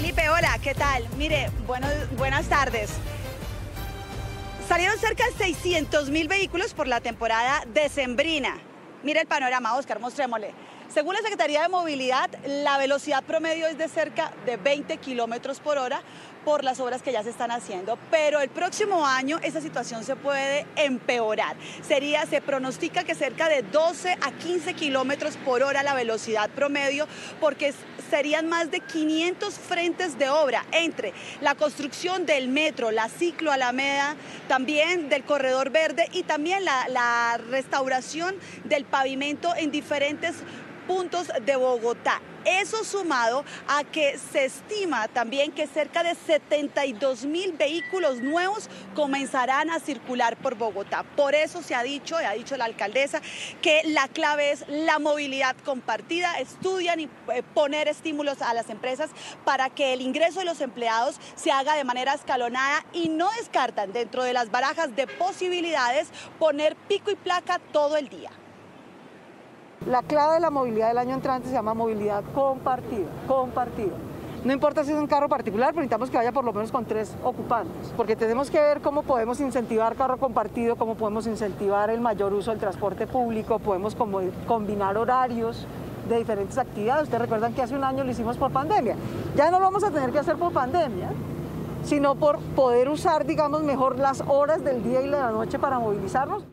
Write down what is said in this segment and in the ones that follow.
Felipe, hola, ¿qué tal? Mire, buenas tardes. Salieron cerca de 600.000 vehículos por la temporada decembrina. Mire el panorama, Oscar, mostrémosle. Según la Secretaría de Movilidad, la velocidad promedio es de cerca de 20 kilómetros por hora por las obras que ya se están haciendo, pero el próximo año esa situación se puede empeorar. Se pronostica que cerca de 12 a 15 kilómetros por hora la velocidad promedio, porque serían más de 500 frentes de obra entre la construcción del metro, la Ciclo Alameda, también del Corredor Verde y también la restauración del pavimento en diferentes puntos de Bogotá. Eso sumado a que se estima también que cerca de 72.000 vehículos nuevos comenzarán a circular por Bogotá. Por eso se ha dicho la alcaldesa, que la clave es la movilidad compartida. Estudian y poner estímulos a las empresas para que el ingreso de los empleados se haga de manera escalonada y no descartan dentro de las barajas de posibilidades poner pico y placa todo el día. La clave de la movilidad del año entrante se llama movilidad compartida. No importa si es un carro particular, pero necesitamos que vaya por lo menos con 3 ocupantes, porque tenemos que ver cómo podemos incentivar carro compartido, cómo podemos incentivar el mayor uso del transporte público, podemos combinar horarios de diferentes actividades. Ustedes recuerdan que hace un año lo hicimos por pandemia. Ya no lo vamos a tener que hacer por pandemia, sino por poder usar, digamos, mejor las horas del día y de la noche para movilizarnos.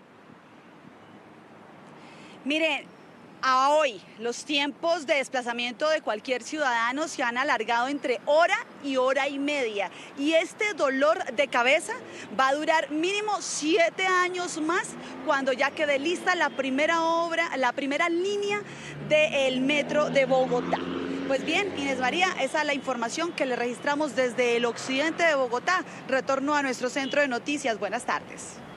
Miren, a hoy los tiempos de desplazamiento de cualquier ciudadano se han alargado entre hora y hora y media. Y este dolor de cabeza va a durar mínimo 7 años más cuando ya quede lista la primera línea del metro de Bogotá. Pues bien, Inés María, esa es la información que le registramos desde el occidente de Bogotá. Retorno a nuestro centro de noticias. Buenas tardes.